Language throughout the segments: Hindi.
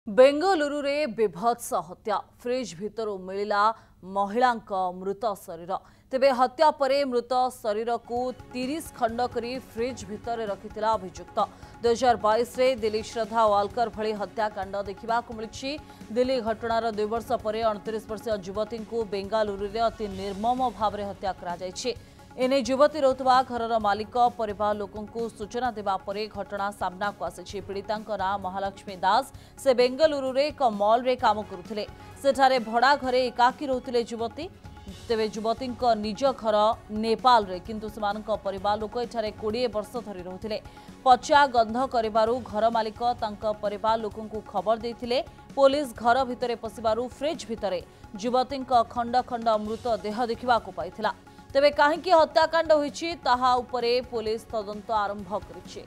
बेंगलुरु रे विभत्स हत्या फ्रिज भितर मिला महिला मृत शरीर तेबे हत्या परे मृत शरीर को 30 खंड करी फ्रिज भितर रखिथिला अभियुक्त 2022 रे दिल्ली श्रद्धा वालकर भली हत्याकांड देखा मिली। दिल्ली घटनार 2 वर्ष पर 29 वर्षीय युवती को बेंगलुरु रे अति निर्मम भाव में हत्या करा जायछि। एने युवती रोतवा घरर मालिक परिवार लोकंकु सूचना देबा परे घटना सामना को आसी। पीड़ितांक नाम महालक्ष्मी दास। से बेंगलुरु रे एक मॉल रे काम करुथिले। सेठारे भड़ा घरे एकाकी रहुथिले युवती। तेबे युवती निज घर नेपाल रे किंतु सेमानक परिवार लोक एठारे 20 वर्ष धरी रहुथिले। पचा गंध करिबारु घर मालिक तांक परिवार लोकंकु खबर देथिले। पुलिस घर भितरे पसिबारु फ्रिज भितरे युवती खंड खंड मृत देह देखिबाकु पाइथिला। तेबे काहेकि हत्याकांड होईछि ताहा उपरे पुलिस तदंत आरंभ करिछि।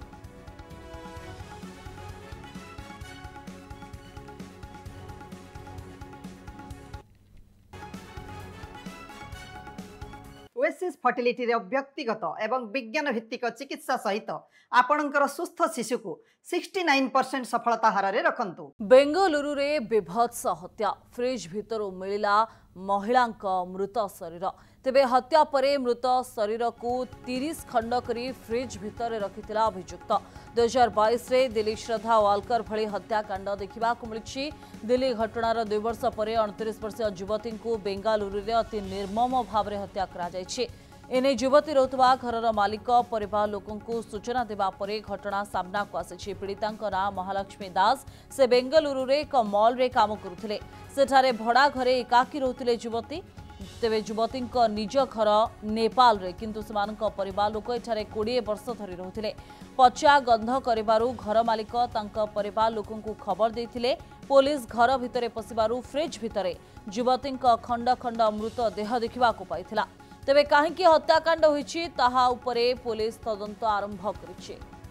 ओएसिस फर्टिलिटी रे व्यक्तिगत एवं विज्ञान भित्तिक चिकित्सा सहित आपणकर सुस्थ शिशु को 69% सफलता हार रे रखंतु। बेंगलुरु रे विभत्स हत्या फ्रिज भितर मिला महिला मृत शरीर तेबे हत्या परे मृत शरीर को 30 खंड करी फ्रिज भितर रखिथिला अभियुक्त 2022 रे दिल्ली श्रद्धा वालकर भली हत्याकांड देखा मिली। दिल्ली घटनार 2 वर्ष पर 29 वर्षीय युवती को बेंगलुरु रे अति निर्मम भाव में हत्या करा जायछि। एने युवती रोतवा घरर मालिक परिवार लोकंकु सूचना देबा परे घटना सामना को आसी। पीड़ितांक नाम महालक्ष्मी दास। से बेंगलुरु रे एक मॉल रे काम करुथिले। सेठारे भड़ा घरे एकाकी रहुथिले युवती। तेबे युवती निज घर नेपाल रे किंतु सेमानक परिवार लोक एठारे 20 वर्ष धरी रहुथिले। पचा गंध करिबारु घर मालिक तांक परिवार लोकंकु खबर देथिले। पुलिस घर भितरे पसिबारु फ्रिज भितरे युवती खंड खंड मृत देह देखिबाकु पाइथिला। तेबे काहेकि हत्याकांड होईछि ताहा उपरे पुलिस तदंत आरंभ करिछि।